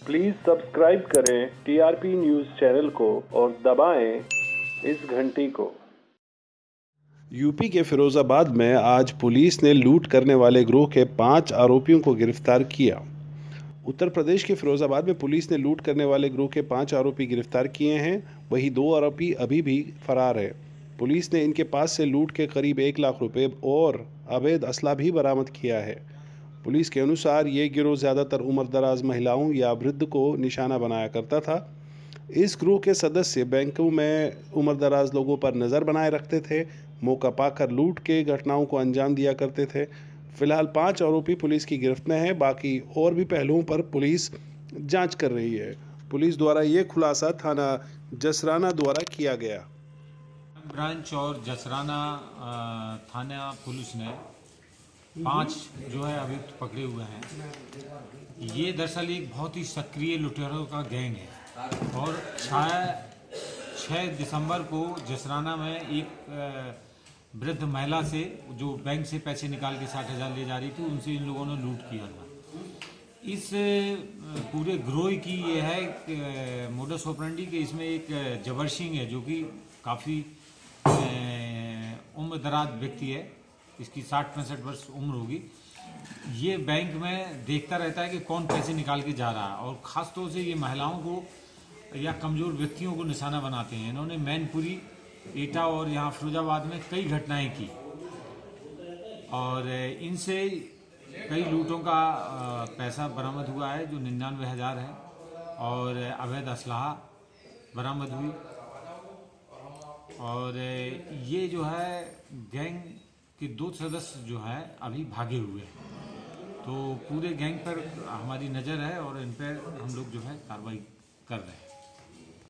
Please subscribe करें TRP news channel को और दबाएं इस घंटी को। यूपी के फिरोजाबाद में आज पुलिस ने लूट करने वाले गिरोह के 5 आरोपियों को गिरफ्तार किया। उत्तर प्रदेश के फिरोजाबाद में पुलिस ने लूट करने वाले गिरोह के 5 आरोपी गिरफ्तार किए हैं। वहीं 2 आरोपी अभी भी फरार है। पुलिस ने इनके पास से लूट के करीब 1 लाख रुपए और अवैध असला भी बरामद किया है। पुलिस के अनुसार ये गिरोह ज़्यादातर उम्रदराज महिलाओं या वृद्ध को निशाना बनाया करता था। इस गिरोह के सदस्य बैंकों में उम्रदराज लोगों पर नज़र बनाए रखते थे, मौका पाकर लूट के घटनाओं को अंजाम दिया करते थे। फिलहाल 5 आरोपी पुलिस की गिरफ्त में हैं। बाकी और भी पहलुओं पर पुलिस जांच कर रही है। पुलिस द्वारा ये खुलासा थाना जसराना द्वारा किया गया। ब्रांच और जसराना थाना पुलिस ने 5 जो है अभियुक्त पकड़े हुए हैं। ये दरअसल एक बहुत ही सक्रिय लुटेरों का गैंग है और 6 दिसंबर को जसराना में एक वृद्ध महिला से जो बैंक से पैसे निकाल के 60,000 ले जा रही थी, उनसे इन लोगों ने लूट किया था। इस पूरे गिरोह की ये है मोडस ऑपरेंडी के इसमें एक जबर सिंह है जो कि काफ़ी उम्रदराज व्यक्ति है। इसकी 60-65 वर्ष उम्र होगी। ये बैंक में देखता रहता है कि कौन पैसे निकाल के जा रहा है और ख़ास तौर से ये महिलाओं को या कमज़ोर व्यक्तियों को निशाना बनाते हैं। इन्होंने मैनपुरी, एटा और यहाँ फिरोजाबाद में कई घटनाएं की और इनसे कई लूटों का पैसा बरामद हुआ है जो 99,000 है और अवैध असलहा बरामद हुई। और ये जो है गैंग के 2 सदस्य जो है अभी भागे हुए हैं। तो पूरे गैंग पर हमारी नज़र है और इन पर हम लोग जो है कार्रवाई कर रहे हैं।